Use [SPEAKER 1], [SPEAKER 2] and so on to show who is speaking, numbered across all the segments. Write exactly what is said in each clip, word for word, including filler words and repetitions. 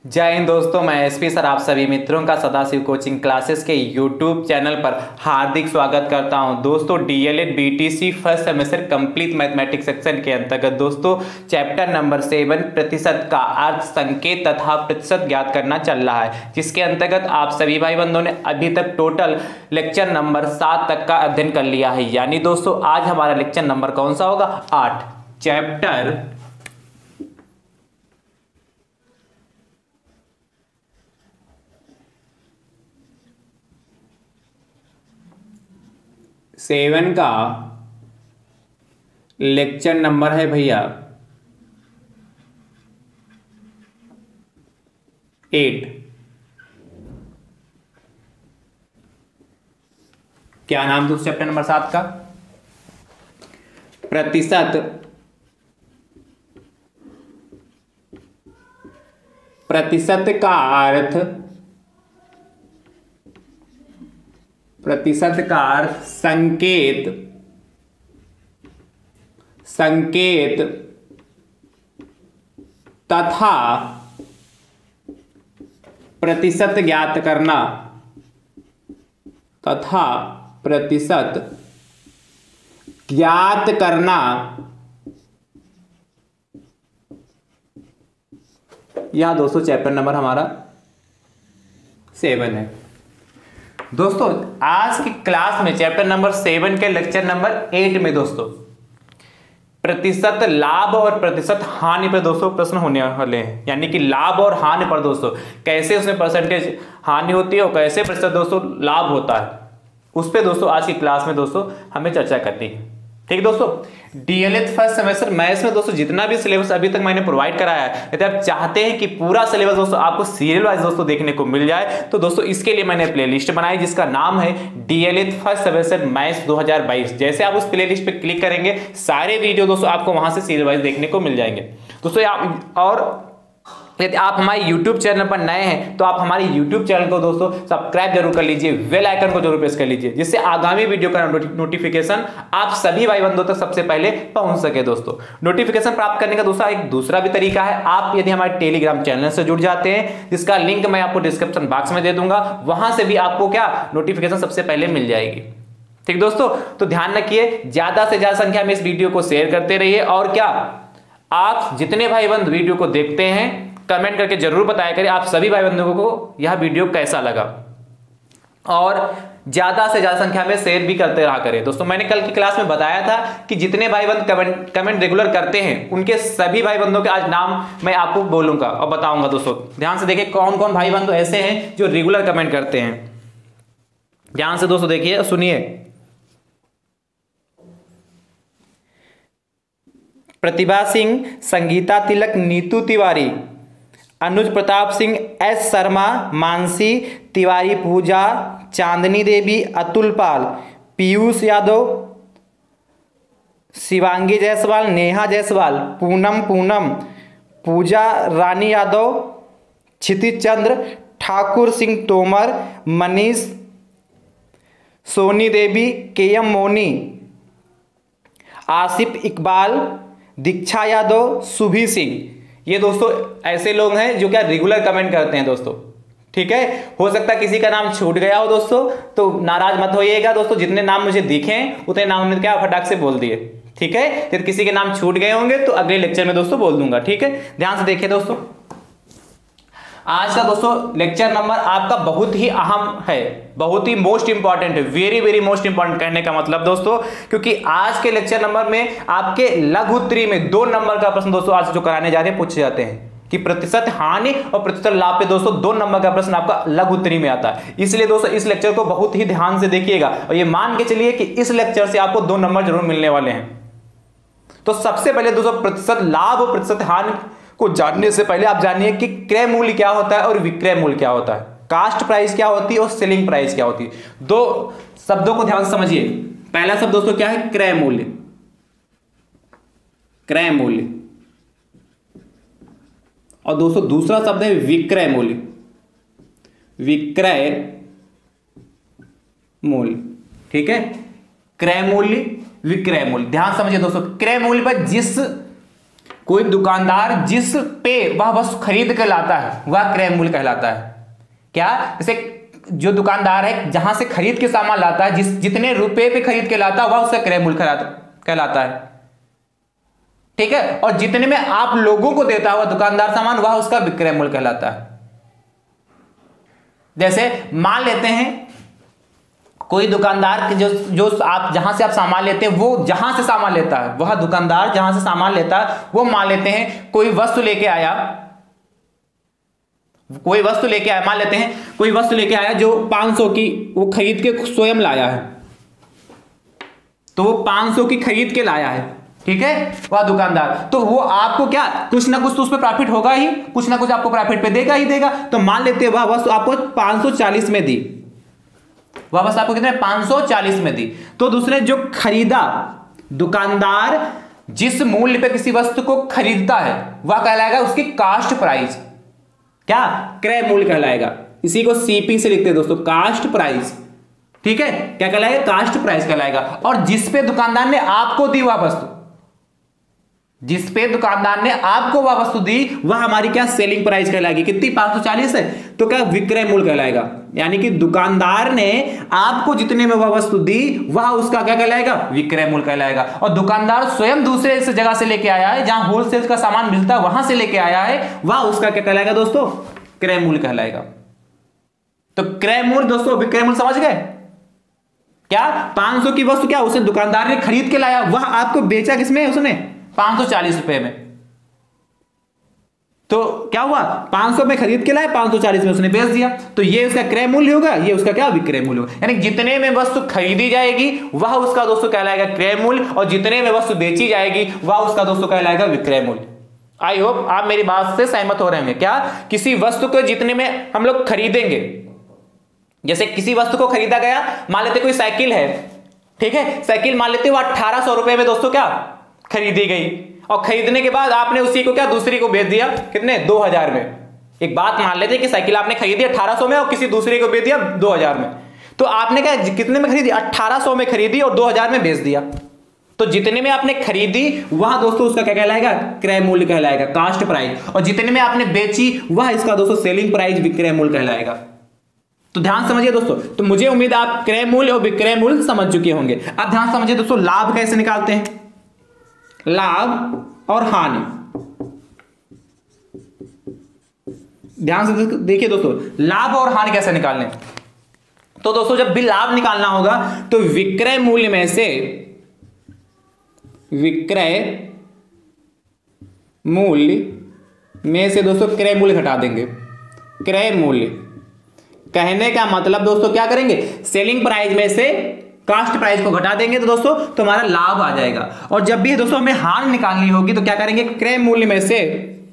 [SPEAKER 1] जय हिंद दोस्तों, मैं एसपी सर आप सभी मित्रों का सदाशिव कोचिंग क्लासेस के यूट्यूब चैनल पर हार्दिक स्वागत करता हूं। दोस्तों DElEd BTC first semester complete mathematics section के अंतर्गत दोस्तों चैप्टर नंबर सेवन प्रतिशत का अर्थ, संकेत तथा प्रतिशत ज्ञात करना चल रहा है, जिसके अंतर्गत आप सभी भाई बंधुओं ने अभी तक टोटल लेक्चर नंबर सात तक का अध्ययन कर लिया है। यानी दोस्तों आज हमारा लेक्चर नंबर कौन सा होगा? आठ। चैप्टर सेवन का लेक्चर नंबर है भैया एट। क्या नाम दोस्तों चैप्टर नंबर सात का? प्रतिशत प्रतिशत का अर्थ प्रतिशत का अर्थ संकेत संकेत तथा प्रतिशत ज्ञात करना तथा प्रतिशत ज्ञात करना यह दोस्तों चैप्टर नंबर हमारा सेवन है। दोस्तों आज की क्लास में चैप्टर नंबर सेवन के लेक्चर नंबर एट में दोस्तों प्रतिशत लाभ और प्रतिशत हानि पर दोस्तों प्रश्न होने वाले हैं। यानी कि लाभ और हानि पर दोस्तों कैसे उसमें परसेंटेज हानि होती है और कैसे प्रतिशत दोस्तों लाभ होता है, उस पर दोस्तों आज की क्लास में दोस्तों हमें चर्चा करनी है। ठीक है दोस्तों, डीएलएड फर्स्ट सेमेस्टर मैथ्स में दोस्तों जितना भी सिलेबस अभी तक मैंने प्रोवाइड कराया है, यदि आप चाहते हैं कि पूरा सिलेबस दोस्तों आपको सीरियल वाइज दोस्तों देखने को मिल जाए तो दोस्तों इसके लिए मैंने प्लेलिस्ट बनाई जिसका नाम है डीएलएड फर्स्ट सेमेस्टर मैथ्स दो हज़ार बाईस। जैसे आप उस प्लेलिस्ट पे क्लिक करेंगे सारे वीडियो दोस्तों आपको वहां से सीरियल वाइज देखने को मिल जाएंगे दोस्तों। आप और यदि आप हमारे YouTube चैनल पर नए हैं तो आप हमारे YouTube चैनल को दोस्तों सब्सक्राइब जरूर कर लीजिए, बेल आइकन को जरूर प्रेस कर लीजिए, जिससे आगामी वीडियो का नोटिफिकेशन आप सभी भाई बंधुओं तक सबसे पहले पहुंच सके। दोस्तों नोटिफिकेशन प्राप्त करने का दूसरा एक दूसरा भी तरीका है, आप यदि हमारे टेलीग्राम चैनल से जुड़ जाते हैं जिसका लिंक मैं आपको डिस्क्रिप्शन बॉक्स में दे दूंगा, वहां से भी आपको क्या नोटिफिकेशन सबसे पहले मिल जाएगी। ठीक दोस्तों, तो ध्यान रखिए ज्यादा से ज्यादा संख्या में इस वीडियो को शेयर करते रहिए और क्या आप जितने भाई बंधु वीडियो को देखते हैं कमेंट करके जरूर बताया करें आप सभी भाई बंधुओं को यह वीडियो कैसा लगा, और ज्यादा से ज्यादा संख्या में शेयर भी करते रहा करें। दोस्तों मैंने कल की क्लास में बताया था कि जितने भाई बंधु कमेंट कमेंट रेगुलर करते हैं उनके सभी भाई बंधुओं के आज नाम मैं आपको बोलूंगा और बताऊंगा। दोस्तों ध्यान से देखिए कौन कौन भाई बंधु ऐसे हैं जो रेगुलर कमेंट करते हैं। ध्यान से दोस्तों देखिए सुनिए। Pratibha Singh, Sangeeta Tilak, Neetu Tiwari, Anuj Pratap Singh, S Sharma, Mansi Tiwari, Pooja, Chandni Devi, Atul Pal, Piyush Yadav, Shivangi Jaiswal, Neha Jaiswal, Poonam Poonam, Pooja Rani Yadav, Kshitij Chandra, Thakur Singh Tomar, Manish, Soni Devi, K M Moni, Asif Iqbal, Diksha Yadav, Shubhi Singh, ये दोस्तों ऐसे लोग हैं जो क्या रेगुलर कमेंट करते हैं दोस्तों। ठीक है, हो सकता है किसी का नाम छूट गया हो दोस्तों, तो नाराज मत होइएगा दोस्तों, जितने नाम मुझे दिखे उतने नाम हमने क्या फटाक से बोल दिए। ठीक है, यदि किसी के नाम छूट गए होंगे तो अगले लेक्चर में दोस्तों बोल दूंगा। ठीक है, ध्यान से देखिए दोस्तों आज का दोस्तों लेक्चर नंबर आपका बहुत ही अहम है, बहुत ही मोस्ट इंपॉर्टेंट है, वेरी वेरी मोस्ट इंपॉर्टेंट कहने का मतलब दोस्तों, क्योंकि आज के लेक्चर नंबर में आपके लघु उत्तरी में दो नंबर का प्रश्न दोस्तों आज जो कराने जा रहे हैं पूछे जाते हैं कि प्रतिशत हानि और प्रतिशत लाभ पे दोस्तों दो नंबर का प्रश्न आपका लघु उत्तरी में आता है। इसलिए दोस्तों इस लेक्चर को बहुत ही ध्यान से देखिएगा और ये मान के चलिए कि इस लेक्चर से आपको दो नंबर जरूर मिलने वाले हैं। तो सबसे पहले दोस्तों प्रतिशत लाभ और प्रतिशत हानि को जानने से पहले आप जानिए कि क्रय मूल्य क्या होता है और विक्रय मूल्य क्या होता है, कास्ट प्राइस क्या होती है और सेलिंग प्राइस क्या होती है। दो शब्दों को ध्यान से समझिए। पहला शब्द दोस्तों क्या है? क्रय मूल्य। क्रय मूल्य। और दोस्तों दूसरा शब्द है विक्रय मूल्य। विक्रय मूल्य। ठीक है, क्रय मूल्य विक्रय मूल्य। ध्यान समझिए दोस्तों, क्रय मूल्य पर जिस कोई दुकानदार जिस पे वह वस्तु खरीद कर लाता है वह क्रय मूल्य कहलाता है। क्या? जैसे जो दुकानदार है जहां से खरीद के सामान लाता है, जिस जितने रुपए पे खरीद के लाता है वह उसका क्रय मूल्य कहलाता है। ठीक है, और जितने में आप लोगों को देता हुआ दुकानदार सामान वह उसका विक्रय मूल्य कहलाता है। जैसे मान लेते हैं कोई दुकानदार जो जो आप जहां से आप सामान लेते हैं वो जहां से सामान लेता है, वह दुकानदार जहां से सामान लेता है वो मान लेते हैं कोई वस्तु लेके आया, कोई वस्तु लेके आया मान लेते हैं कोई वस्तु लेके आया जो पाँच सौ की वो खरीद के स्वयं लाया है, तो वो पाँच सौ की खरीद के लाया है। ठीक है, वह दुकानदार, तो वो आपको क्या कुछ ना कुछ तो उस पर प्रॉफिट होगा ही, कुछ ना कुछ आपको प्रॉफिट पे देगा ही देगा। तो मान लेते हैं वह वस्तु आपको पाँच सौ चालीस में दी, वह वस्तु आपको कितने पाँच सौ चालीस में दी। तो दूसरे जो खरीदा दुकानदार जिस मूल्य पे किसी वस्तु को खरीदता है वह कहलाएगा उसकी कास्ट प्राइस, क्या क्रय मूल्य कहलाएगा। इसी को सीपी से लिखते हैं दोस्तों, कास्ट प्राइस। ठीक है, क्या कहलाएगा? कास्ट प्राइस कहलाएगा। और जिस पे दुकानदार ने आपको दी वह वस्तु, जिस पे दुकानदार ने आपको वह वस्तु दी वह हमारी क्या सेलिंग प्राइस कहलाएगी। कितनी? पाँच सौ चालीस है, तो क्या विक्रय मूल्य कहलाएगा। यानी कि दुकानदार ने आपको जितने में वह वस्तु दी वह उसका क्या कहलाएगा? विक्रय मूल्य कहलाएगा। और दुकानदार स्वयं दूसरे जगह से लेके आया है, जहां होलसेल का सामान मिलता है वहां से लेके आया है, वह उसका क्या कहलाएगा दोस्तों? क्रय मूल्य कहलाएगा। तो क्रय मूल्य दोस्तों विक्रय मूल्य समझ गए? क्या पाँच सौ की वस्तु क्या उसे दुकानदार ने खरीद के लाया, वह आपको बेचा किसमें? उसने पाँच सौ चालीस रुपए में। तो क्या हुआ? पाँच सौ में खरीद के लाए, पाँच सौ चालीस में उसने बेच दिया, तो ये उसका क्रय मूल्य होगा, ये उसका क्या? विक्रय मूल्य होगा। यानी जितने में वस्तु खरीदी जाएगी वह उसका दोस्तों कहलाएगा क्रय मूल्य, और जितने में वस्तु बेची जाएगी वह उसका दोस्तों कहलाएगा विक्रय मूल्य। आई होप आप मेरी बात से सहमत हो रहे होंगे। क्या किसी वस्तु को जितने में हम लोग खरीदेंगे, जैसे किसी वस्तु को खरीदा गया, मान लेते कोई साइकिल है, ठीक है, साइकिल मान लेते वो अठारह सौ रुपए में दोस्तों क्या खरीदी गई, और खरीदने के बाद आपने उसी को क्या दूसरी को बेच दिया कितने? दो हजार में। एक बात मान लेते कि साइकिल आपने खरीदी अठारह सौ में और किसी दूसरे को बेच दिया दो हजार में, तो आपने क्या कितने में खरीदी? अठारह सौ में खरीदी और दो हजार में बेच दिया। तो जितने में आपने खरीदी वह दोस्तों उसका क्या कहलाएगा? क्रय मूल्य कहलाएगा, कास्ट प्राइस। और जितने में आपने बेची वह इसका दोस्तों सेलिंग प्राइस, विक्रय मूल्य कहलाएगा। तो ध्यान समझिए दोस्तों, तो मुझे उम्मीद आप क्रय मूल्य और विक्रय मूल्य समझ चुके होंगे। अब ध्यान समझिए दोस्तों, लाभ कैसे निकालते हैं? लाभ और हानि, ध्यान से देखिए दोस्तों, लाभ और हानि कैसे निकालने। तो दोस्तों जब भी लाभ निकालना होगा तो विक्रय मूल्य में से विक्रय मूल्य में से दोस्तों क्रय मूल्य घटा देंगे। क्रय मूल्य कहने का मतलब दोस्तों क्या करेंगे? सेलिंग प्राइस में से कास्ट प्राइस को घटा देंगे तो दोस्तों तो हमारा लाभ आ जाएगा। और जब भी दोस्तों हमें हानि निकालनी होगी तो क्या करेंगे? क्रय मूल्य में से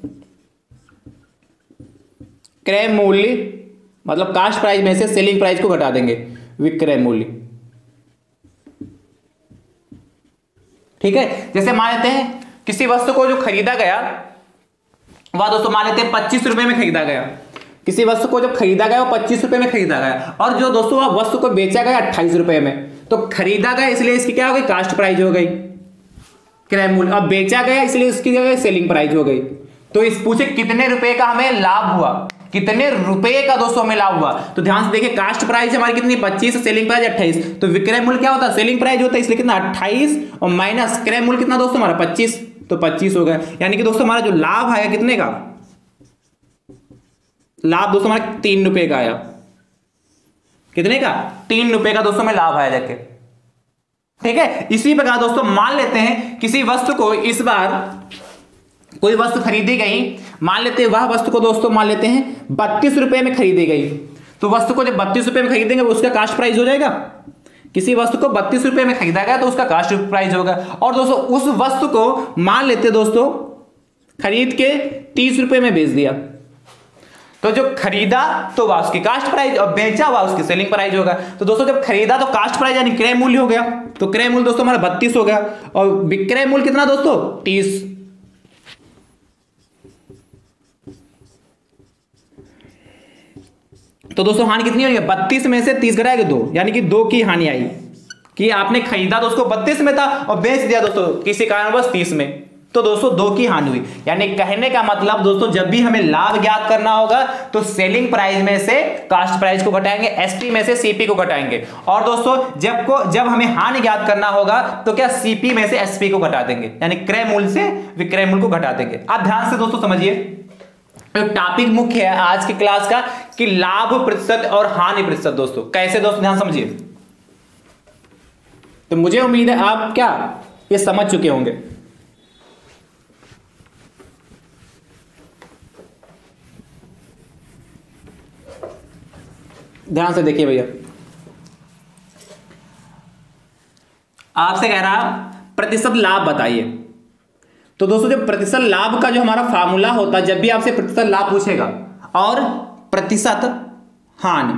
[SPEAKER 1] क्रय मूल्य मतलब कास्ट प्राइस में से सेलिंग प्राइस को घटा देंगे, विक्रय मूल्य। ठीक है, जैसे मान लेते हैं किसी वस्तु को जो खरीदा गया वह दोस्तों मान लेते हैं पच्चीस रुपए में खरीदा गया। किसी वस्तु को जब खरीदा गया वो पच्चीस रुपए में खरीदा गया, और जो दोस्तों वह वस्तु को बेचा गया अट्ठाईस रुपए में। तो खरीदा गया इसलिए इसकी क्या हो गई? कास्ट प्राइस हो गई, क्रय मूल्य। अब बेचा गया इसलिए इसकी क्या सेलिंग प्राइस हो गई। तो इस पूछे कितने रुपए का हमें लाभ हुआ, कितने रुपए का दोस्तों हमें लाभ हुआ। तो ध्यान से देखिए, कास्ट प्राइस हमारी कितनी? पच्चीस, सेलिंग प्राइस अट्ठाईस। तो विक्रय मूल्य क्या होता है? सेलिंग प्राइस होता है, इसलिए कितना? अट्ठाईस, और माइनस क्रय मूल्य कितना दोस्तों हमारा? पच्चीस। तो पच्चीस हो गया। यानी कि दोस्तों हमारा जो लाभ आया कितने का? लाभ दोस्तों हमारा तीन रुपए का आया। कितने का? तीन रुपए का दोस्तों में लाभ आया जाके। ठीक है, इसी प्रकार दोस्तों मान लेते हैं किसी वस्तु को इस बार कोई वस्तु खरीदी गई, मान लेते हैं वह वस्तु को दोस्तों मान लेते हैं बत्तीस रुपए में खरीदी गई। तो वस्तु को जब बत्तीस रुपए में खरीदेंगे उसका कास्ट प्राइस हो जाएगा। किसी वस्तु को बत्तीस रुपए में खरीदा गया तो उसका कास्ट प्राइस होगा। और दोस्तों उस वस्तु को मान लेते दोस्तों खरीद के तीस रुपए में बेच दिया, तो जो खरीदा तो वह उसकी कास्ट प्राइस और बेचा हुआ उसकी सेलिंग प्राइस होगा। तो दोस्तों जब खरीदा तो कास्ट प्राइस यानी क्रय मूल्य हो गया, तो क्रय मूल्य दोस्तों हमारा बत्तीस हो गया, और विक्रय मूल्य कितना दोस्तों? तीस। तो दोस्तों हानि कितनी होगी? बत्तीस में से तीस घटाएगा दो, यानी कि दो की हानि आई कि आपने खरीदा तो उसको बत्तीस में था और बेच दिया दोस्तों किसी कारणवश तीस में। तो दोस्तों दो की हानि हुई। यानी कहने का मतलब दोस्तों जब भी हमें लाभ ज्ञात करना होगा तो सेलिंग प्राइस में से कास्ट प्राइस को घटाएंगे, एसपी में से सीपी को घटाएंगे, और दोस्तों जब को जब हमें हानि ज्ञात करना होगा तो क्या सीपी में से एसपी को घटा देंगे, यानी क्रय मूल्य से विक्रय मूल्य को घटा देंगे। आप ध्यान से दोस्तों समझिए, टॉपिक मुख्य है आज की क्लास का कि लाभ प्रतिशत और हानि प्रतिशत। दोस्तों कैसे, दोस्तों ध्यान समझिए। तो मुझे उम्मीद है आप क्या ये समझ चुके होंगे। ध्यान से देखिए भैया, आपसे कह रहा प्रतिशत लाभ बताइए। तो दोस्तों जब प्रतिशत लाभ का जो हमारा फार्मूला होता है, जब भी आपसे प्रतिशत लाभ पूछेगा और प्रतिशत हानि,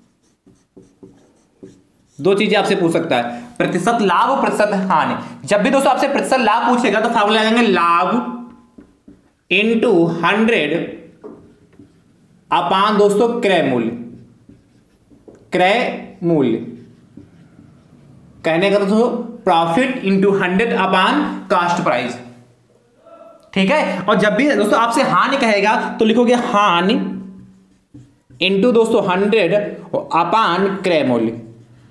[SPEAKER 1] दो चीजें आपसे पूछ सकता है, प्रतिशत लाभ और प्रतिशत हानि। जब भी दोस्तों आपसे प्रतिशत लाभ पूछेगा तो फार्मूला लगाएंगे लाभ इंटू हंड्रेड अपान दोस्तों क्रय मूल्य, क्रय मूल्य कहने का दोस्तों profit into hundred upon cost price, ठीक है। और जब भी दोस्तों आपसे हानि कहेगा तो लिखोगे हानि इंटू दोस्तों हंड्रेड अपान क्रय मूल्य,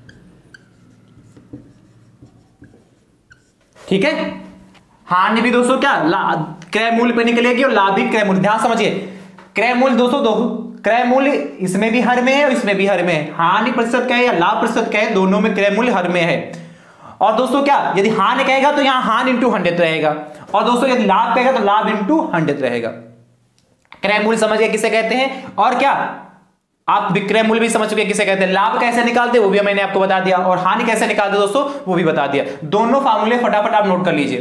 [SPEAKER 1] ठीक है। हानि भी दोस्तों क्या क्रय मूल्य पे निकलेगी और लाभ भी क्रय मूल्य। ध्यान समझिए, क्रय मूल्य दोस्तों दो क्रय मूल्य इसमें भी हर में है और इसमें भी हर में है। हानि प्रतिशत क्या है या लाभ प्रतिशत क्या है, दोनों में क्रय मूल्य हर में है। और दोस्तों क्या यदि हानि कहेगा तो यहां हानि इंटू हंड्रेड रहेगा, और दोस्तों यदि लाभ कहेगा तो लाभ इंटू हंड्रेड रहेगा। क्रय मूल्य समझ गए किसे कहते हैं, और क्या आप विक्रय मूल्य भी समझ चुके किसे कहते हैं। लाभ कैसे निकालते वो भी मैंने आपको बता दिया, और हानि कैसे निकालते दोस्तों वो भी बता दिया। दोनों फार्मूले फटाफट आप नोट कर लीजिए,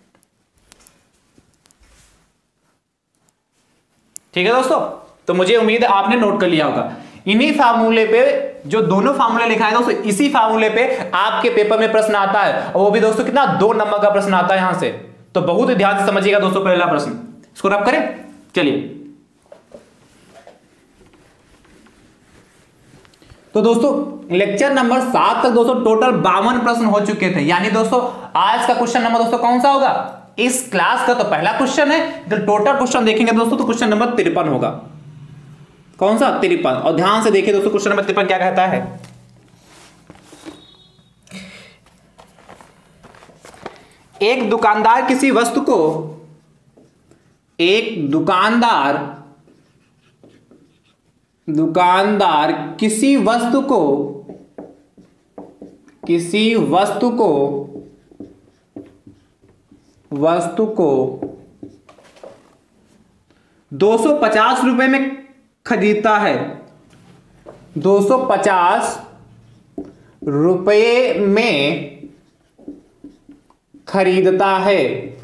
[SPEAKER 1] ठीक है दोस्तों। तो मुझे उम्मीद है आपने नोट कर लिया होगा। इन्हीं फार्मूले पे जो दोनों फार्मूले लिखा है दोस्तों, इसी फार्मूले पे आपके पेपर में प्रश्न आता है, और वो भी दोस्तों कितना, दो नंबर का प्रश्न आता है यहां से। तो बहुत ही ध्यान से समझिएगा दोस्तों पहला प्रश्न, इसको रब करें। चलिए तो दोस्तों लेक्चर नंबर सात तक दोस्तों टोटल बावन प्रश्न हो चुके थे। यानी दोस्तों आज का क्वेश्चन नंबर दोस्तों कौन सा होगा, इस क्लास का तो पहला क्वेश्चन है। तो टोटल क्वेश्चन देखेंगे दोस्तों तो क्वेश्चन नंबर तिरपन होगा। कौन सा, तिरपन। और ध्यान से देखिए दोस्तों क्वेश्चन नंबर तिरपन क्या कहता है, एक दुकानदार किसी वस्तु को एक दुकानदार दुकानदार किसी वस्तु को किसी वस्तु को वस्तु को दो सौ पचास रुपए में खरीदता है, दो सौ पचास रुपए में खरीदता है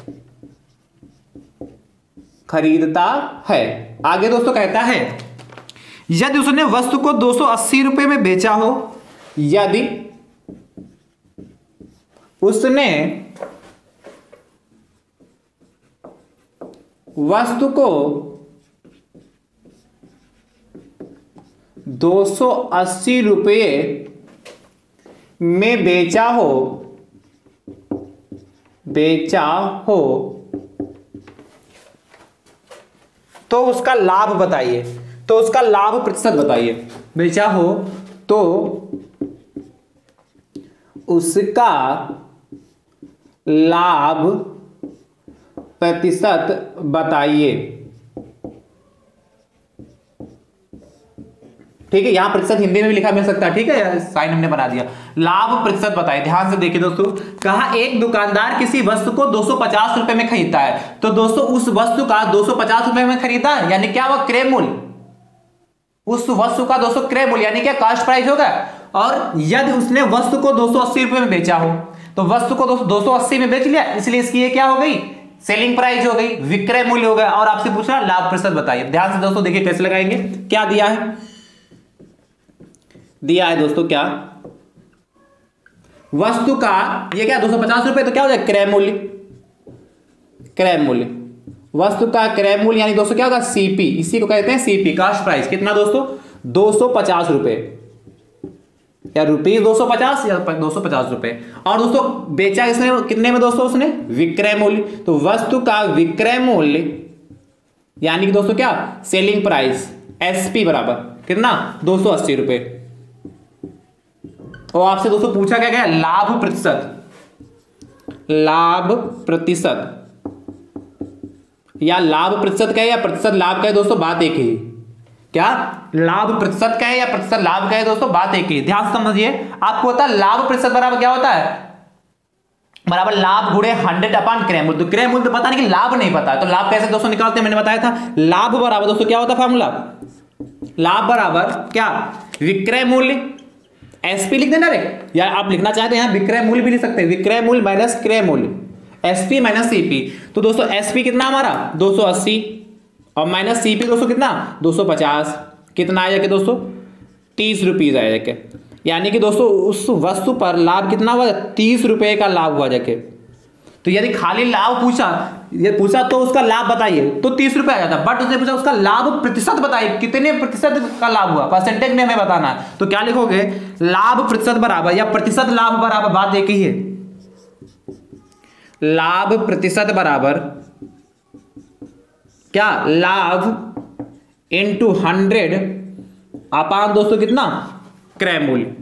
[SPEAKER 1] खरीदता है आगे दोस्तों कहता है यदि उसने वस्तु को दो सौ अस्सी रुपए में बेचा हो, यदि उसने वस्तु को दो सौ अस्सी रुपये में बेचा हो बेचा हो तो उसका लाभ बताइए। तो उसका लाभ प्रतिशत बताइए। बेचा हो तो उसका लाभ प्रतिशत बताइए। ठीक है, यहां प्रतिशत हिंदी में भी लिखा मिल सकता है, ठीक है, साइन हमने बना दिया। लाभ प्रतिशत बताइए। ध्यान से देखिए दोस्तों, कहा एक दुकानदार किसी वस्तु को दो सौ पचास रुपए में खरीदता है, तो दोस्तों उस वस्तु का दो सौ पचास रुपए में खरीदा, यानी क्या हुआ, क्रय मूल्य। उस वस्तु का दो सौ क्रय मूल्य यानी क्या, कास्ट प्राइस होगा। और यदि उसने वस्तु को दो सौ अस्सी रुपए में बेचा हो, तो वस्तु को दो सौ अस्सी में बेच लिया, इसलिए इसकी ये क्या हो गई, सेलिंग प्राइस हो गई, विक्रय मूल्य हो गया। और आपसे पूछा लाभ प्रतिशत बताइए। ध्यान से दोस्तों देखिए कैसे लगाएंगे। क्या दिया है, दिया है दोस्तों क्या, वस्तु का ये क्या दो सौ पचास रुपए, तो क्या हो जाएगा, क्रय मूल्य। क्रय मूल्य, वस्तु का क्रय मूल्य यानी दोस्तों क्या होगा, सीपी। इसी को कहते हैं सीपी, कास्ट प्राइस। कितना दोस्तों, दो सौ पचास रुपए। या रुपीज दो सौ पचास या दो सौ पचास रुपए। और दोस्तों बेचा इसने कितने में दोस्तों, उसने विक्रय मूल्य। तो वस्तु का विक्रय मूल्य यानी कि दोस्तों क्या, सेलिंग प्राइस, एसपी बराबर कितना, दो सौ अस्सी रुपए। और आपसे दोस्तों पूछा क्या गया, लाभ प्रतिशत, लाभ प्रतिशत या लाभ प्रतिशत का है या प्रतिशत लाभ का है दोस्तों, बात एक ही। क्या लाभ प्रतिशत का है या प्रतिशत लाभ का है दोस्तों, बात एक ही। ध्यान समझिए, आपको होता है लाभ प्रतिशत बराबर क्या होता है, बराबर लाभ गुणे हंड्रेड अपान क्रय मूल्य। तो क्रय मूल्य तो पता नहीं कि लाभ नहीं पता है, तो लाभ कैसे दोस्तों निकालते हैं, मैंने बताया था। लाभ बराबर दोस्तों क्या होता है फॉर्मूला, लाभ बराबर क्या, विक्रय मूल्य, एसपी लिख देना रे, या आप लिखना चाहते हैं यहां विक्रय मूल्य भी लिख सकते हैं, विक्रय मूल्य माइनस क्रय मूल्य, एसपी माइनस सीपी। तो दोस्तों एसपी कितना हमारा दो सौ अस्सी और माइनस सीपी दोस्तों कितना दो सौ पचास, कितना आया कि दोस्तों तीस रुपीज आया जाके। यानी कि दोस्तों उस वस्तु पर लाभ कितना हुआ, तीस रुपए का लाभ हुआ जाके। तो यदि खाली लाभ पूछा, ये पूछा तो उसका लाभ बताइए तो तीस रुपए आ जाता, बट उसने पूछा उसका लाभ प्रतिशत बताइए, कितने प्रतिशत का लाभ हुआ, परसेंटेज में हमें बताना है। तो क्या लिखोगे, लाभ प्रतिशत बराबर या प्रतिशत लाभ बराबर, बात एक ही है, लाभ प्रतिशत बराबर क्या, लाभ इंटू हंड्रेड अपान दोस्तों कितना, क्रय मूल्य,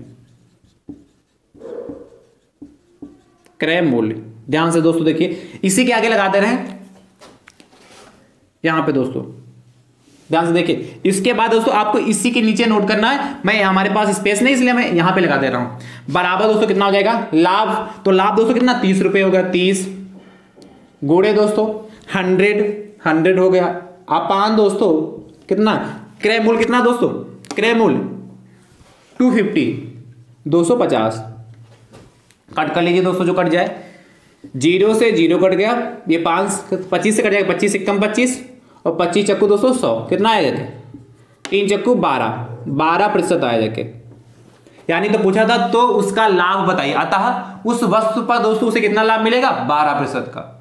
[SPEAKER 1] क्रय मूल्य। ध्यान से दोस्तों देखिए, इसी के आगे लगा दे रहे हैं यहां पे दोस्तों, ध्यान से देखिए। इसके बाद दोस्तों आपको इसी के नीचे नोट करना है, मैं हमारे पास स्पेस नहीं इसलिए मैं यहां पे लगा दे रहा हूं। बराबर दोस्तों कितना हो जाएगा, लाभ, तो लाभ दोस्तों कितना तीस रुपए हो गया, तीस गुणे दोस्तों हंड्रेड, हंड्रेड हो गया अपान दोस्तों कितना, क्रय मूल्य कितना दोस्तों, क्रय मूल्य टू फिफ्टी, दो सौ पचास। कट कर लीजिए दोस्तों, जो कट जाए, जीरो से जीरो कट गया, ये पांच पच्चीस से कट जाएगा, पच्चीस एक कम पच्चीस और पच्चीस चक्कू दोस्तों सौ, कितना आया जाके, तीन चक्कू बारह, बारह प्रतिशत आया जाके। यानी तो पूछा था तो उसका लाभ बताइए, अतः उस वस्तु पर दोस्तों उसे कितना लाभ मिलेगा, बारह प्रतिशत का।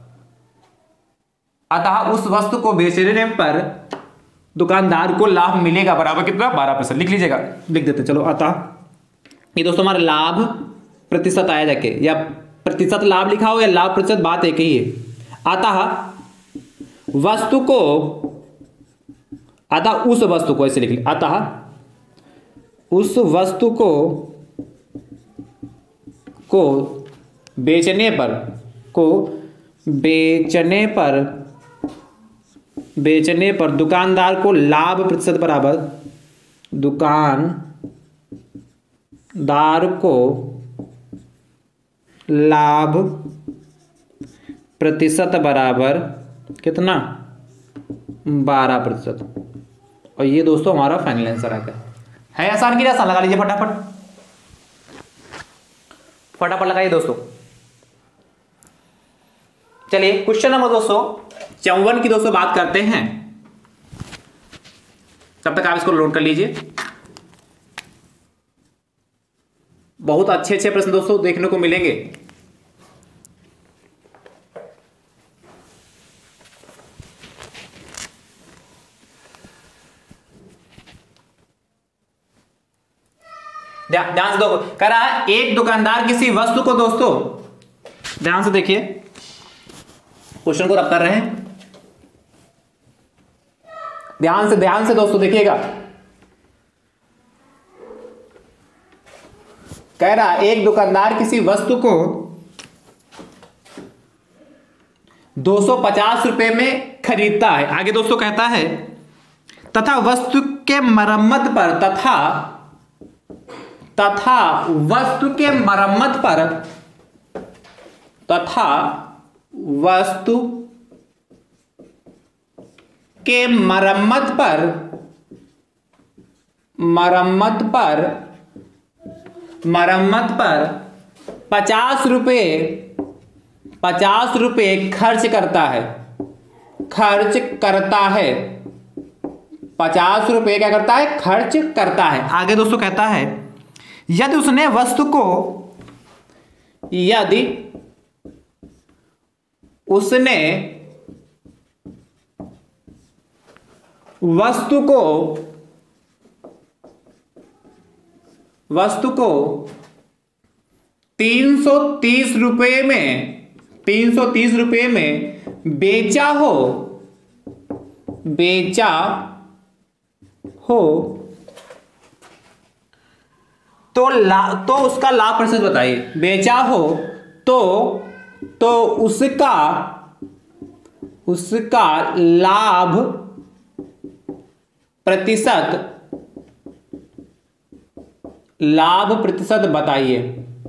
[SPEAKER 1] अतः उस वस्तु को बेचने पर दुकानदार को लाभ मिलेगा बराबर कितना, बारह प्रतिशत। लिख लीजिएगा, लिख देते चलो। अतः ये दोस्तों हमारा लाभ प्रतिशत आया जाके, या प्रतिशत लाभ लिखा हो या लाभ प्रतिशत, बात एक ही है। अतः वस्तु को, अतः उस वस्तु को ऐसे लिख लिया, अतः उस वस्तु को को बेचने पर, को बेचने पर बेचने पर दुकानदार को लाभ प्रतिशत बराबर, दुकानदार को लाभ प्रतिशत बराबर कितना, बारह प्रतिशत। और ये दोस्तों हमारा फाइनल आंसर आ गया। है आसान की आसान, लगा लीजिए फटाफट, फटाफट लगाइए दोस्तों। चलिए क्वेश्चन नंबर दोस्तों चौवन की दोस्तों बात करते हैं, तब तक आप इसको नोट कर लीजिए। बहुत अच्छे अच्छे प्रश्न दोस्तों देखने को मिलेंगे। ध्यान से दो, कह रहा है एक दुकानदार किसी वस्तु को दोस्तों, ध्यान से देखिए क्वेश्चन को रब कर रहे हैं, ध्यान से ध्यान से दोस्तों देखिएगा। कह रहा है एक दुकानदार किसी वस्तु को दो सौ पचास रुपए में खरीदता है। आगे दोस्तों कहता है तथा वस्तु के मरम्मत पर, तथा तथा वस्तु के मरम्मत पर, तथा वस्तु के मरम्मत पर, मरम्मत पर मरम्मत पर पचास रुपये पचास रुपये खर्च करता है, खर्च करता है पचास रुपये क्या करता है, खर्च करता है। आगे दोस्तों कहता है यदि उसने वस्तु को यदि उसने वस्तु को वस्तु को तीन सौ तीस रुपये में तीन सौ तीस रुपये में बेचा हो बेचा हो तो ला तो उसका लाभ प्रतिशत बताइए। बेचा हो तो तो उसका उसका लाभ प्रतिशत लाभ प्रतिशत बताइए।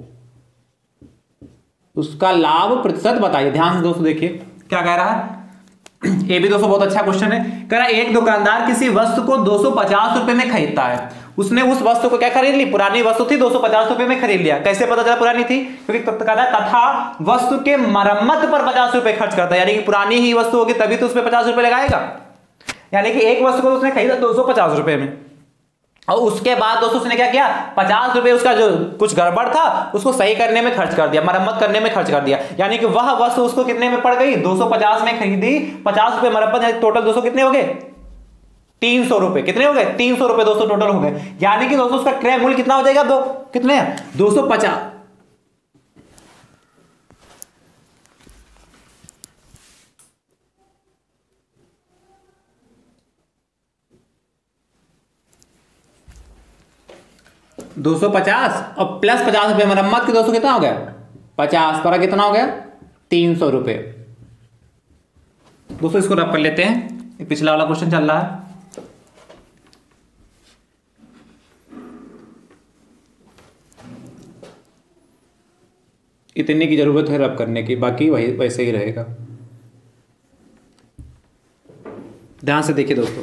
[SPEAKER 1] उसका लाभ प्रतिशत बताइए। ध्यान से दोस्तों देखिए क्या कह रहा है। ये भी दोस्तों बहुत अच्छा क्वेश्चन है। कह रहा है एक दुकानदार किसी वस्तु को दो सौ पचास रुपए में खरीदता है। उसने उस वस्तु को क्या खरीद ली, पुरानी वस्तु थी, दो सौ पचास रुपए में खरीद लिया। कैसे पता चला पुरानी थी? क्योंकि कहता है तथा वस्तु के मरम्मत पर पचास रुपए खर्च करता है, यानी कि पुरानी ही वस्तु होगी तभी तो उसमें पचास रुपए लगाएगा। यानी कि एक वस्तु को उसने खरीदा दो सौ पचास रुपए में, और उसके बाद दोस्तों उसने क्या किया, पचास रुपए उसका जो कुछ गड़बड़ था उसको सही करने में खर्च कर दिया, मरम्मत करने में खर्च कर दिया। यानी कि वह वस्तु उसको कितने में पड़ गई, दो सौ पचास में खरीदी, पचास रुपए मरम्मत, टोटल दोस्तों कितने हो गए, तीन सौ रुपए। कितने हो गए, तीन सौ रुपए दोस्तों टोटल हो गए। यानी कि दोस्तों उसका क्रय मूल्य कितना हो जाएगा, दो कितने दो सौ पचास। दो सौ पचास और प्लस पचास रुपए मरम्मत के दोस्तों कितना हो गया, पचास पर कितना हो गया, तीन सौ रुपए। दोस्तों इसको रब कर लेते हैं, पिछला वाला क्वेश्चन चल रहा है। इतने की जरूरत है रब करने की, बाकी वही वैसे ही रहेगा। ध्यान से देखिए दोस्तों,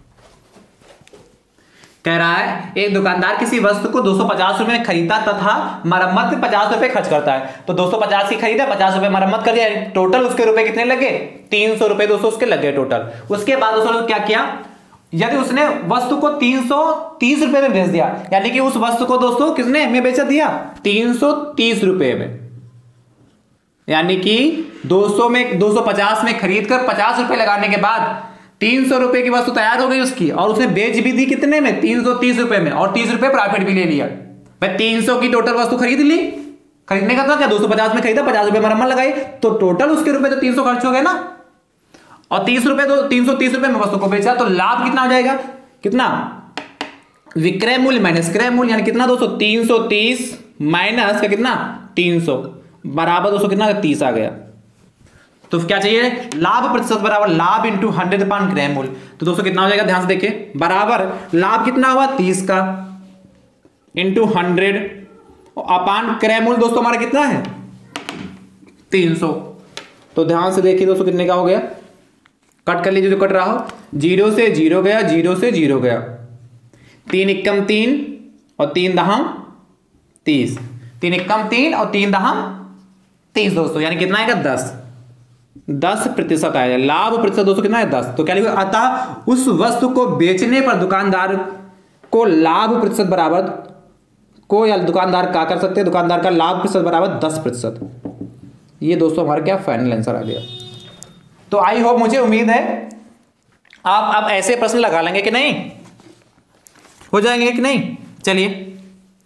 [SPEAKER 1] कह रहा है एक दुकानदार किसी वस्तु को दो सौ पचास रुपए में खरीदता तथा मरम्मत पे पचास रुपए खर्च करता है। तो दो सौ पचास की खरीदा, पचास रुपए मरम्मत कर दिया, टोटल उसके रुपए कितने लगे, तीन सौ रुपए दोस्तों उसके लगे टोटल। उसके बाद दोस्तों क्या किया, यदि उसने वस्तु को तीन सौ तीस रुपए में बेच दिया, यानी कि उस वस्तु को दोस्तों किसने में बेचा दिया, तीन सौ तीस रुपए में। यानी कि दो सौ में दो सौ पचास में खरीद कर पचास रुपए लगाने के बाद तीन सौ रुपए की वस्तु तैयार हो गई उसकी, और उसने बेच भी दी कितने में, तीन सौ तीस रुपए में, और तीस रुपए प्रॉफिट भी ले लिया। भाई तीन सौ की टोटल वस्तु खरीद ली, खरीदने का था क्या, दो सौ पचास में खरीदा, पचास रुपए मरम्मत लगाई, तो टोटल उसके रुपए तो तीन सौ खर्च हो गए ना, और तीस रुपए तो तीन सौ तीस रुपए में वस्तु को बेचा, तो लाभ कितना हो जाएगा, कितना, विक्रय मूल्य माइनस क्रय मूल्य, यानी कितना दोस्तों, तीन सौ तीस माइनस का कितना, तीन सौ बराबर दोस्तों कितना, तीस आ गया। तो क्या चाहिए, लाभ प्रतिशत बराबर लाभ इंटू हंड्रेड अपान क्रय मूल्य। तो दोस्तों कितना हो जाएगा, ध्यान से देखिए, बराबर लाभ कितना हुआ, तीस का इंटू हंड्रेड अपान क्रय मूल्य दोस्तों हमारा कितना है, तीन सौ। तो ध्यान से देखिए दोस्तों कितने का हो गया, कट कर लीजिए जो कट रहा हो, जीरो से जीरो गया, जीरो से जीरो गया, तीन इक्कम तीन और तीन दहम तीस, तीन इक्कम तीन और तीन दहम तीस दोस्तों, यानी कितना आएगा, दस दस प्रतिशत आएगा। लाभ प्रतिशत दोस्तों कितना है, दस। तो क्या लिखो, अतः उस वस्तु को बेचने पर दुकानदार को लाभ प्रतिशत बराबर को, या दुकानदार क्या कर सकते हैं, दुकानदार का लाभ प्रतिशत बराबर दस प्रतिशत। ये दोस्तों हमारा क्या फाइनल आंसर आ गया। तो आई होप, मुझे उम्मीद है आप अब ऐसे प्रश्न लगा लेंगे कि नहीं, हो जाएंगे कि नहीं। चलिए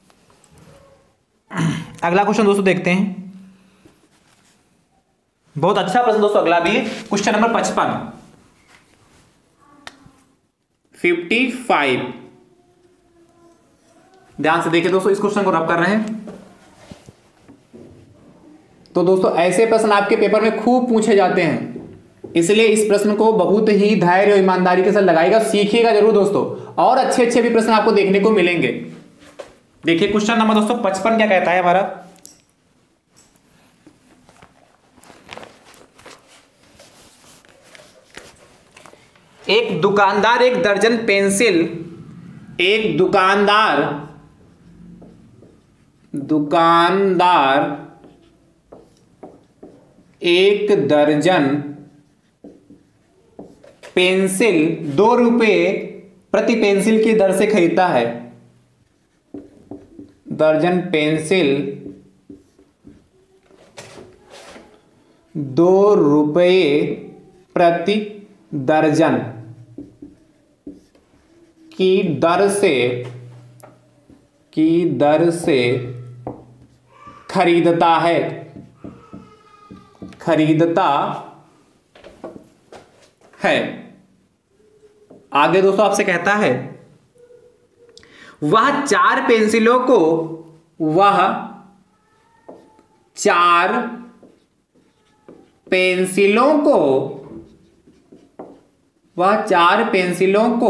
[SPEAKER 1] अगला क्वेश्चन दोस्तों देखते हैं। बहुत अच्छा प्रश्न दोस्तों अगला भी, क्वेश्चन नंबर पचपन, फिफ्टी फाइव। ध्यान से देखिए दोस्तों, इस क्वेश्चन को रब कर रहे हैं। तो दोस्तों ऐसे प्रश्न आपके पेपर में खूब पूछे जाते हैं, इसलिए इस प्रश्न को बहुत ही धैर्य और ईमानदारी के साथ लगाएगा, सीखिएगा जरूर दोस्तों, और अच्छे अच्छे भी प्रश्न आपको देखने को मिलेंगे। देखिए क्वेश्चन नंबर दोस्तों पचपन क्या कहता है हमारा, एक दुकानदार एक दर्जन पेंसिल एक दुकानदार दुकानदार एक दर्जन पेंसिल दो रुपए प्रति पेंसिल की दर से खरीदता है। दर्जन पेंसिल दो रुपये प्रति दर्जन की दर से की दर से खरीदता है, खरीदता है। आगे दोस्तों आपसे कहता है वह चार पेंसिलों को वह चार पेंसिलों को वह चार पेंसिलों को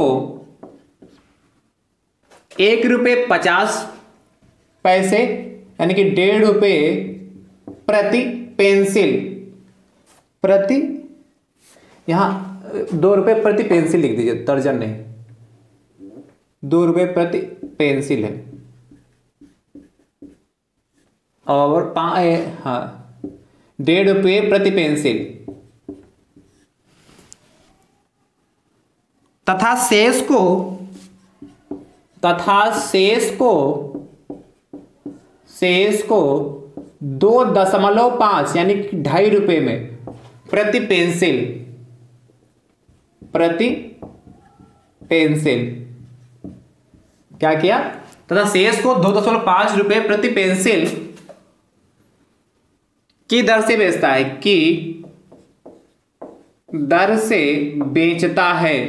[SPEAKER 1] एक रुपये पचास पैसे यानी कि डेढ़ रुपये प्रति पेंसिल, प्रति यहां दो रुपये प्रति पेंसिल लिख दीजिए, दर्जन नहीं, दो रुपये प्रति पेंसिल है। और पा हाँ डेढ़ रुपये प्रति पेंसिल तथा शेष को तथा शेष को शेष को दो दशमलव पांच यानी ढाई रुपये में प्रति पेंसिल, प्रति पेंसिल क्या किया, तथा शेष को दो दशमलव पांच रुपये प्रति पेंसिल की दर से बेचता है, की दर से बेचता है,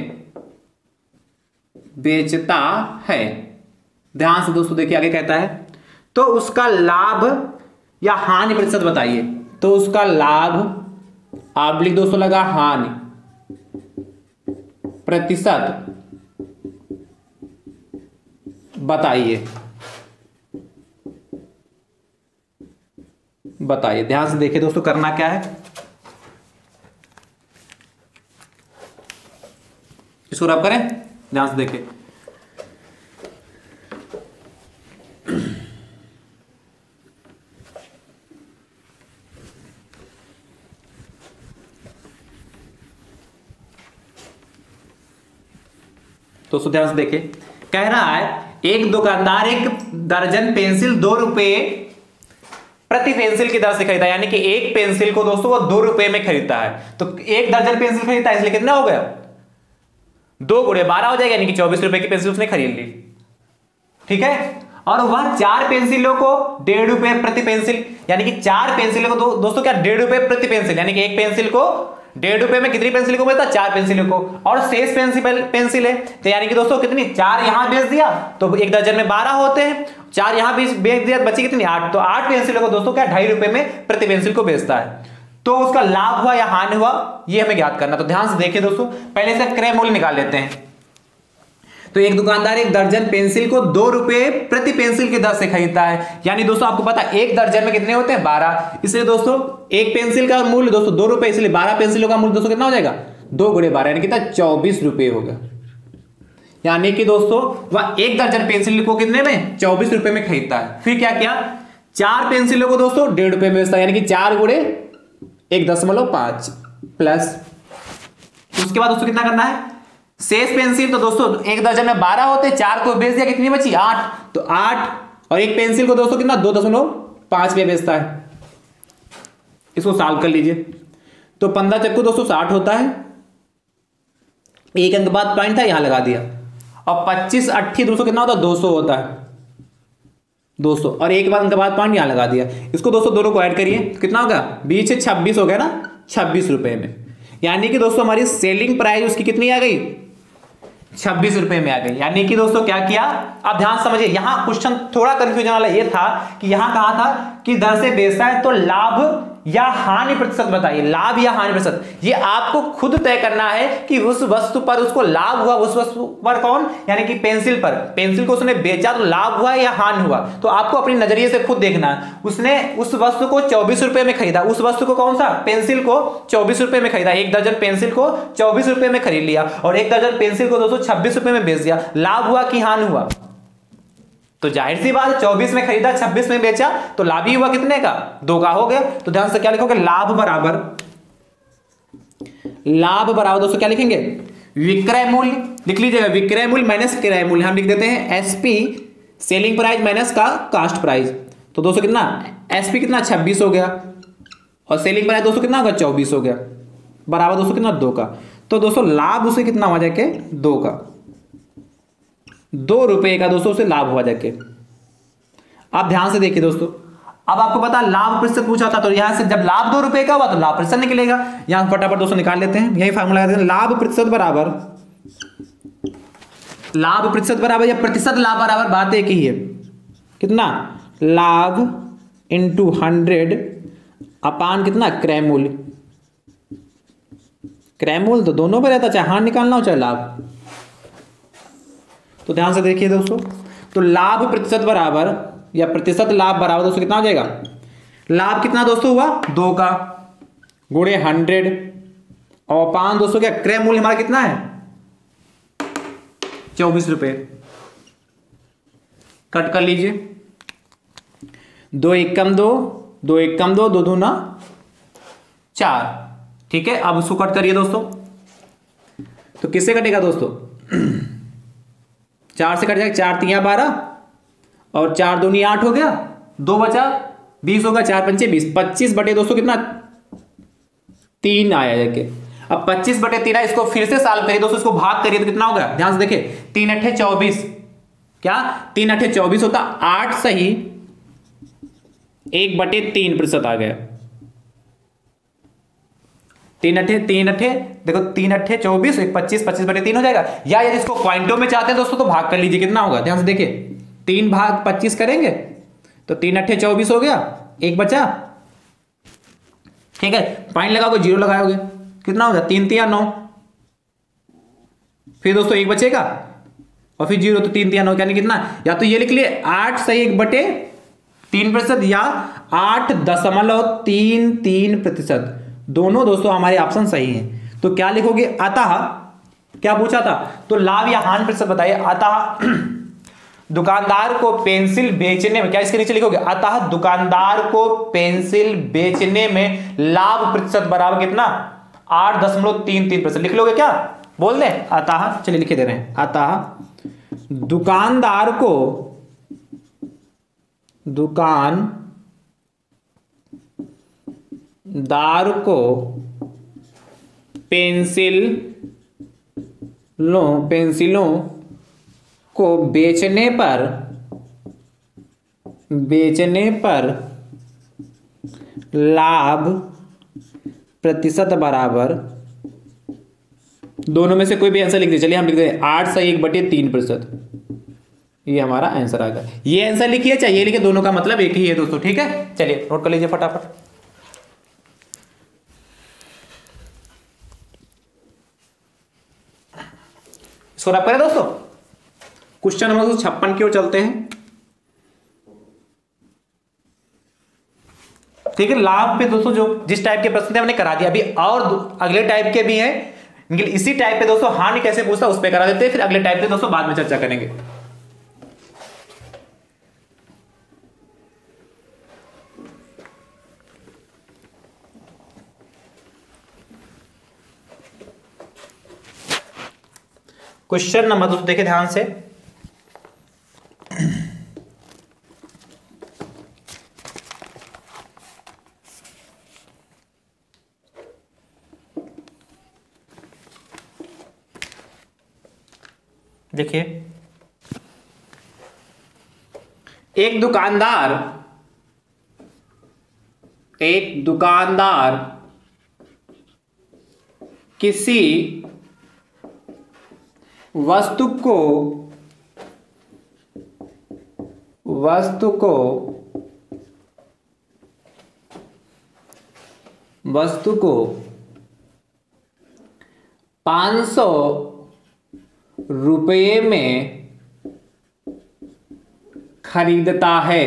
[SPEAKER 1] बेचता है। ध्यान से दोस्तों देखिए आगे कहता है तो उसका लाभ या हानि प्रतिशत बताइए। तो उसका लाभ आप लिख दोस्तों लगा हानि प्रतिशत बताइए, बताइए। ध्यान से देखिए दोस्तों करना क्या है, इसको रब करें, ध्यान से देखिए। दोस्तों ध्यान से देखिए, कह रहा है एक दुकानदार एक दर्जन पेंसिल दो रुपए प्रति पेंसिल की दर से खरीदा, यानी कि एक पेंसिल को दोस्तों वो दो रुपए में खरीदता है। तो एक दर्जन पेंसिल खरीदता है, इसलिए कितना हो गया, दो गुणे बारह हो जाएगा, यानी कि चौबीस रुपए की पेंसिल उसने खरीद ली। ठीक है, और वह चार पेंसिलों को डेढ़ रुपए प्रति पेंसिल, यानी कि चार पेंसिलों को दो, दोस्तों क्या डेढ़ रुपए प्रति पेंसिल, यानी कि एक पेंसिल को डेढ़ रुपए में कितनी पेंसिल को बेचता, चार पेंसिलों को। और शेष पेंसिल पेंसिल है तो यानी कि दोस्तों कितनी, चार यहां बेच दिया तो एक दर्जन में बारह होते हैं, चार यहां बेच दिया बची कितनी, आठ। तो आठ पेंसिलों को दोस्तों क्या ढाई रुपए में प्रति पेंसिल को बेचता है। तो उसका लाभ हुआ या हानि हुआ ये हमें ज्ञात करना। तो ध्यान से देखिए दोस्तों, पहले इसका क्रय मूल्य निकाल लेते हैं। तो एक दुकानदार एक दर्जन पेंसिल को दो रुपए प्रति पेंसिल की दर से खरीदता है, यानी दोस्तों आपको पता है एक दर्जन में कितने होते हैं, बारह। इसलिए दोस्तों एक पेंसिल का मूल्य दोस्तों दो रुपए, इसलिए बारह पेंसिलों का मूल्य दोस्तों कितना हो जाएगा, दो गुणे बारह यानी कितना, चौबीस रुपए होगा। यानी कि दोस्तों वह एक दर्जन पेंसिल को कितने में, चौबीस रुपए में खरीदता है। फिर क्या किया, चार पेंसिलों को दोस्तों डेढ़ रुपए में बेचता है, यानी कि चार गुणे एक दशमलव पांच प्लस, उसके बाद दोस्तों कितना करना है, शेष पेंसिल। तो दोस्तों एक दर्जन में बारह होते, चार को बेच दिया, कितनी बची, आठ। तो आठ और एक पेंसिल को दोस्तों कितना, दो दशमलव पांच में बेचता है। इसको सॉल्व कर लीजिए। तो पंद्रह चक्कू दोस्तों साठ होता है, एक अंक बाद पॉइंट था यहां लगा दिया। और पच्चीस अट्ठी दोस्तों कितना होता है, दो सौ होता है, दो सौ। और एक बार अंक बाद पॉइंट यहां लगा दिया। इसको दोस्तों दोनों को ऐड करिए, कितना होगा, बीस से छब्बीस हो गया ना, छब्बीस रुपए में। यानी कि दोस्तों हमारी सेलिंग प्राइस उसकी कितनी आ गई, छब्बीस रुपए में आ गई। यानी कि दोस्तों क्या किया, अब ध्यान समझिए, यहां क्वेश्चन थोड़ा कंफ्यूजन वाला ये था कि यहां कहा था कि दर से बेचता है तो लाभ या हानि प्रतिशत बताइए। लाभ या हानि प्रतिशत ये आपको खुद तय करना है कि उस वस्तु पर उसको लाभ हुआ, उस वस्तु पर कौन, यानी कि पेंसिल पर, पेंसिल को उसने बेचा तो लाभ हुआ या हानि हुआ। तो आपको अपने नजरिए से खुद देखना है। उसने उस वस्तु को चौबीस रुपए में खरीदा, उस वस्तु को कौन सा, पेंसिल को चौबीस रुपए में खरीदा, एक दर्जन पेंसिल को चौबीस रुपए में खरीद लिया और एक दर्जन पेंसिल को दोस्तों छब्बीस रुपए में बेच दिया। लाभ हुआ कि हानि हुआ, तो जाहिर सी बात, चौबीस में खरीदा छब्बीस में बेचा तो लाभ ही हुआ कितने का, दो का हो गया। तो ध्यान से क्या लिखोगे, लाभ बराबर, लाभ बराबर दोस्तों क्या लिखेंगे, विक्रय मूल्य लिख लीजिएगा, विक्रय मूल्य माइनस क्रय मूल्य। हम लिख देते हैं एसपी सेलिंग प्राइस माइनस का कास्ट प्राइस। तो दोस्तों कितना, एसपी कितना छब्बीस हो गया और सेलिंग प्राइस दोस्तों कितना होगा, चौबीस हो गया, बराबर दोस्तों कितना, दो का। तो दोस्तों लाभ उसे कितना हुआ जाके, दो का, दो रुपए का दोस्तों से लाभ हुआ जाके। आप ध्यान से देखिए दोस्तों, अब आपको पता लाभ प्रतिशत पूछा था, तो यहां से जब लाभ दो रुपए का हुआ तो लाभ प्रतिशत निकलेगा। यहां फटाफट दोस्तों निकाल लेते हैं, यही फार्मूला लगा देते हैं, लाभ प्रतिशत बराबर लाभ प्रतिशत बराबर या प्रतिशत लाभ बराबर बात एक ही है, कितना लाभ इंटू हंड्रेड अपान कितना क्रय मूल्य। क्रय मूल्य तो दोनों पे रहता, चाहे हानि निकालना हो चाहे लाभ। तो ध्यान से देखिए दोस्तों, तो लाभ प्रतिशत बराबर या प्रतिशत लाभ बराबर दोस्तों कितना हो जाएगा, लाभ कितना दोस्तों हुआ दो का गुणे हंड्रेड और पान दोस्तों क्या क्रय मूल्य हमारा कितना है चौबीस रुपए। कट कर लीजिए, दो एक कम दो, दो एक कम दो, दो दो ना चार। ठीक है, अब उसको कट करिए दोस्तों, तो किससे कटेगा दोस्तों चार से कट जाएगा, चार तिया बारह और चार दूनी आठ हो गया, दो बचा बीस होगा, चार पंचे बीस, पच्चीस बटे दोस्तों कितना तीन आया जाके। अब पच्चीस बटे तीन है, इसको फिर से सॉल्व करिए दोस्तों, इसको भाग करिए तो कितना होगा, ध्यान से देखिए, तीन अट्ठे चौबीस, क्या तीन अट्ठे चौबीस होता, आठ सही एक बटे तीन प्रतिशत आ गया। तीन अट्ठे तीन अट्ठे देखो, तीन अट्ठे चौबीस, एक पच्चीस, पच्चीस बटे तीन हो जाएगा। या यदि इसको पॉइंटों में चाहते हैं दोस्तों तो भाग कर लीजिए, कितना होगा ध्यान से देखिए, तीन भाग पच्चीस करेंगे तो तीन अट्ठे चौबीस हो गया, एक बचा। ठीक है, पॉइंट लगाओगे जीरो लगाओगे, कितना होगा तीन तिया नौ, फिर दोस्तों एक बचेगा और फिर जीरो, तो तीन तिया नौ यानी कितना, या तो ये लिख लिए आठ सही एक बटे तीन प्रतिशत या आठ दशमलव तीन तीन प्रतिशत, दोनों दोस्तों हमारे ऑप्शन सही हैं। तो क्या लिखोगे, अतः क्या पूछा था, तो लाभ या हानि प्रतिशत बताइए। अतः दुकानदार को पेंसिल बेचने में, क्या इसके नीचे लिखोगे, अतः दुकानदार को पेंसिल बेचने में लाभ प्रतिशत बराबर कितना आठ दशमलव तीन तीन प्रतिशत लिख लोगे, क्या बोल दें अतः, चलिए लिखे दे रहे हैं, अतः दुकानदार को दुकानदार को पेंसिल लो पेंसिलों को बेचने पर बेचने पर लाभ प्रतिशत बराबर, दोनों में से कोई भी आंसर लिख दीजिए, चलिए हम लिख दें आठ सही एक बटे तीन प्रतिशत, ये हमारा आंसर आ गया। ये आंसर लिखिए चाहे ये लिखिए, दोनों का मतलब एक ही है दोस्तों। ठीक है, चलिए नोट कर लीजिए फटाफट। इसको रैप करें दोस्तों, क्वेश्चन नंबर छप्पन की ओर चलते हैं। ठीक है, लाभ पे दोस्तों जो जिस टाइप के प्रश्न थे हमने करा दिया, अभी और अगले टाइप के भी हैं, इसी टाइप पे दोस्तों हानि कैसे पूछता उस पे करा देते हैं, फिर अगले टाइप पे दोस्तों बाद में चर्चा करेंगे। क्वेश्चन नंबर दोस्तों देखिए ध्यान से, देखिए एक दुकानदार एक दुकानदार किसी वस्तु को वस्तु को वस्तु को पांच सौ रुपये में खरीदता है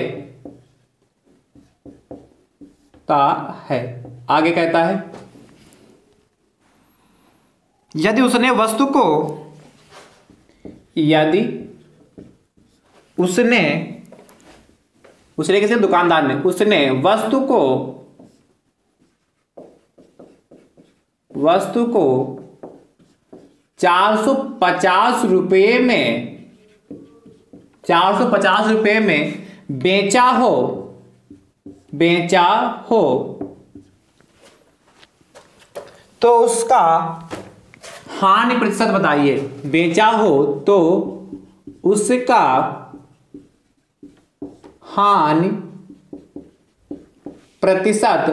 [SPEAKER 1] ता है आगे कहता है, यदि उसने वस्तु को यदि उसने उसने किसी दुकानदार ने उसने वस्तु को वस्तु को चार सौ पचास रुपये में चार सौ पचास रुपये में बेचा हो बेचा हो तो उसका हानि प्रतिशत बताइए। बेचा हो तो उसका हानि प्रतिशत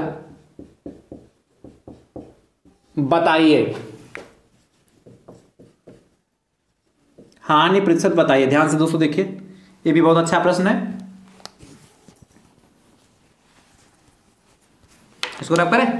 [SPEAKER 1] बताइए। हानि प्रतिशत बताइए। ध्यान से दोस्तों देखिए, ये भी बहुत अच्छा प्रश्न है। इसको रख करें।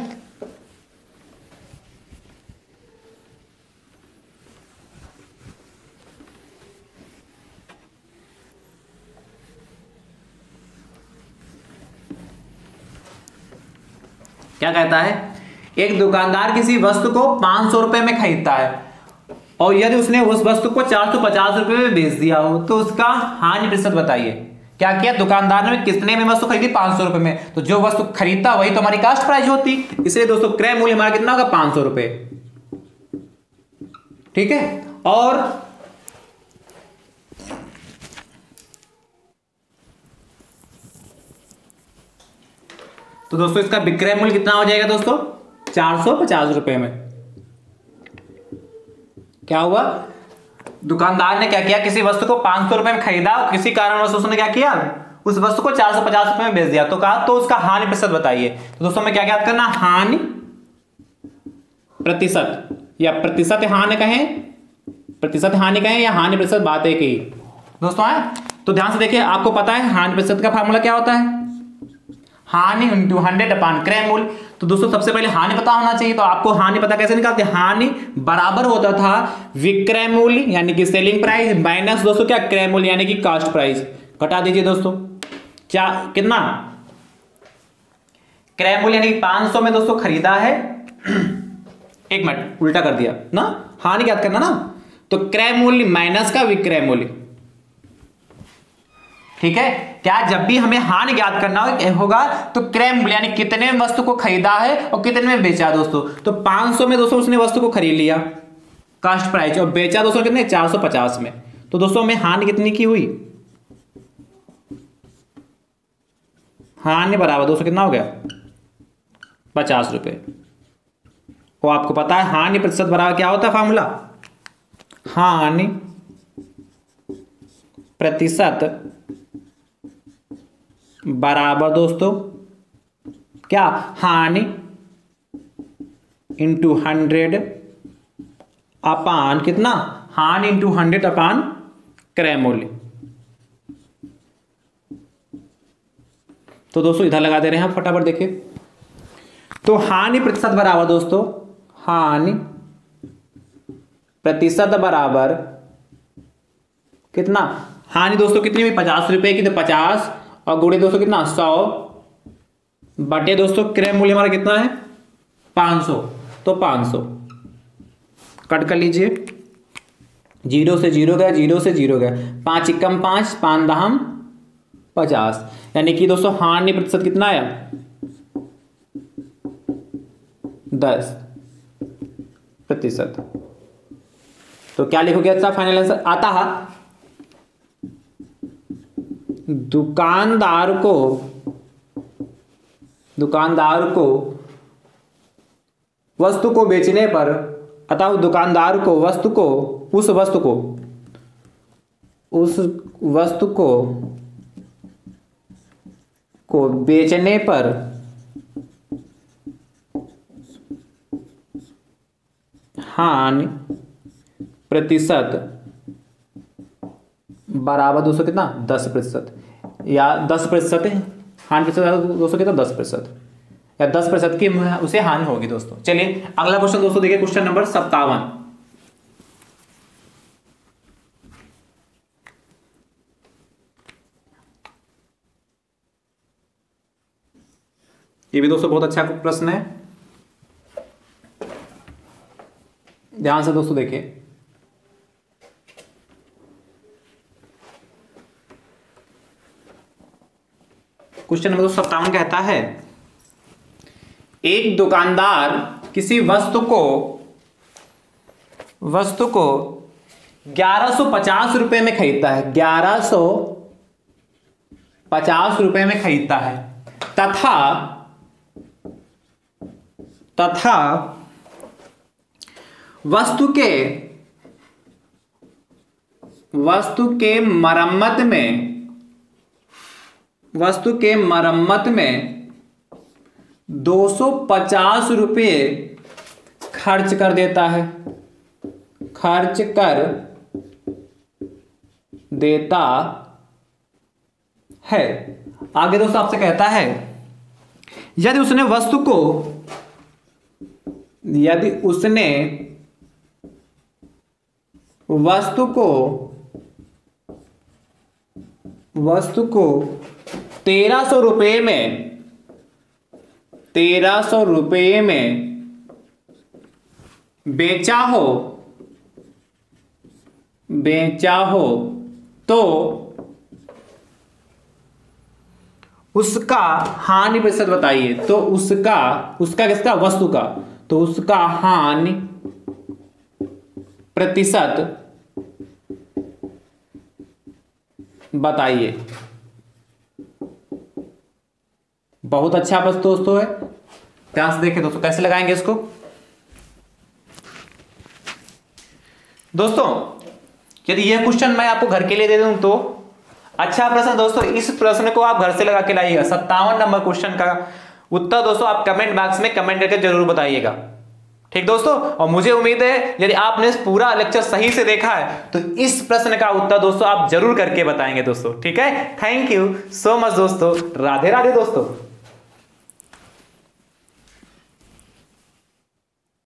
[SPEAKER 1] क्या कहता है, एक दुकानदार किसी वस्तु को पांच सौ रुपए में खरीदता है और यदि उसने उस वस्तु को चार सौ पचास रुपए में बेच दिया हो तो उसका हानि प्रतिशत बताइए। क्या किया, दुकानदार ने कितने में वस्तु खरीदी, पांच सौ रुपए में, तो जो वस्तु खरीदता वही तो हमारी कास्ट प्राइस होती, इसलिए दोस्तों क्रय मूल्य हमारा कितना होगा, पांच सौ रुपए। ठीक है, और तो दोस्तों इसका विक्रय मूल्य कितना हो जाएगा दोस्तों, चार सौ पचास रुपए में। क्या हुआ, दुकानदार ने क्या किया, किसी वस्तु को पांच सौ रुपए में खरीदा और किसी कारणवश उसने क्या किया, उस वस्तु को चार सौ पचास रुपए में बेच दिया, तो कहा तो उसका हानि प्रतिशत बताइए। तो दोस्तों में क्या याद करना, हानि प्रतिशत या प्रतिशत हानि कहें, प्रतिशत हानि कहें या हानि प्रतिशत, बात एक ही दोस्तों है। तो ध्यान से देखिए, आपको पता है हानि प्रतिशत का फार्मूला क्या होता है, हानि इंटू हंड्रेड अपान क्रय मूल्य। तो दोस्तों सबसे पहले हानि पता होना चाहिए, तो आपको हानि पता कैसे निकालते हैं, हानि बराबर होता था विक्रय मूल्य यानी कि सेलिंग प्राइस माइनस दोस्तों क्या, क्रय मूल्य यानी कि कास्ट प्राइस। घटा दीजिए दोस्तों, क्या कितना, क्रय मूल्य यानी पांच सौ में दोस्तों खरीदा है, एक मिनट उल्टा कर दिया ना, हानि याद करना ना, तो क्रय मूल्य माइनस का विक्रय मूल्य। ठीक है, क्या जब भी हमें हानि ज्ञात करना होगा तो क्रय मूल्य यानी कितने में वस्तु को खरीदा है और कितने में बेचा दोस्तों, तो पांच सौ में दोस्तों उसने वस्तु को खरीद लिया कास्ट प्राइस और बेचा दोस्तों कितने, चार सौ पचास में, तो दोस्तों हमें हानि कितनी की हुई, हानि बराबर दोस्तों कितना हो गया, पचास रुपए। वो आपको पता है हानि प्रतिशत बराबर क्या होता है फार्मूला, हानि प्रतिशत बराबर दोस्तों क्या, हानि इंटू हंड्रेड अपान कितना, हानि इंटू हंड्रेड अपान क्रय मूल्य। तो दोस्तों इधर लगा दे रहे हैं, फटाफट देखिए। तो हानि प्रतिशत बराबर दोस्तों, हानि प्रतिशत बराबर कितना, हानि दोस्तों कितनी हुई, पचास रुपए की, तो पचास और गुणे दोस्तों कितना, सौ बटे दोस्तों क्रय मूल्य हमारा कितना है, पांच सौ, तो पांच सौ कट कर लीजिए, जीरो से जीरो गया, जीरो से जीरो गया, पांच इक्कम पांच, पांच दहम पचास, यानी कि दोस्तों हानि प्रतिशत कितना आया, दस प्रतिशत। तो क्या लिखोगे अच्छा फाइनल आंसर आता है, दुकानदार को दुकानदार को वस्तु को बेचने पर, अतः दुकानदार को वस्तु को उस वस्तु को उस वस्तु को को बेचने पर हानि प्रतिशत बराबर दोस्तों कितना, दस प्रतिशत, या दस प्रतिशत हानि प्रतिशत दोस्तों कितना, दस प्रतिशत या दस प्रतिशत की उसे हानि होगी दोस्तों। चलिए अगला क्वेश्चन दोस्तों देखिए, क्वेश्चन नंबर सत्तावन। ये भी दोस्तों बहुत अच्छा प्रश्न है, ध्यान से दोस्तों देखिए। क्वेश्चन नंबर सत्तावन कहता है, एक दुकानदार किसी वस्तु को वस्तु को ग्यारह सौ पचास रुपए में खरीदता है, ग्यारह सौ पचास रुपए में खरीदता है, तथा तथा वस्तु के वस्तु के मरम्मत में वस्तु के मरम्मत में दो सौ पचास रुपये खर्च कर देता है, खर्च कर देता है। आगे दोस्तों आपसे कहता है यदि उसने वस्तु को यदि उसने वस्तु को वस्तु को तेरह सौ रुपये में तेरह सौ रुपये में बेचा हो बेचा हो तो उसका हानि प्रतिशत बताइए। तो उसका उसका किसका वस्तु का, तो उसका हानि प्रतिशत बताइए। बहुत अच्छा प्रश्न दोस्तों है, ध्यान से देखिए दोस्तों कैसे लगाएंगे इसको। दोस्तों यदि यह क्वेश्चन मैं आपको घर के लिए दे दूं तो अच्छा प्रश्न दोस्तों, इस प्रश्न को आप घर से लगा के लाइएगा। सत्तावन नंबर क्वेश्चन का उत्तर दोस्तों आप कमेंट बॉक्स में कमेंट करके जरूर बताइएगा, ठीक दोस्तों। और मुझे उम्मीद है यदि आपने पूरा लेक्चर सही से देखा है तो इस प्रश्न का उत्तर दोस्तों आप जरूर करके बताएंगे दोस्तों, ठीक है। थैंक यू सो मच दोस्तों, राधे राधे दोस्तों।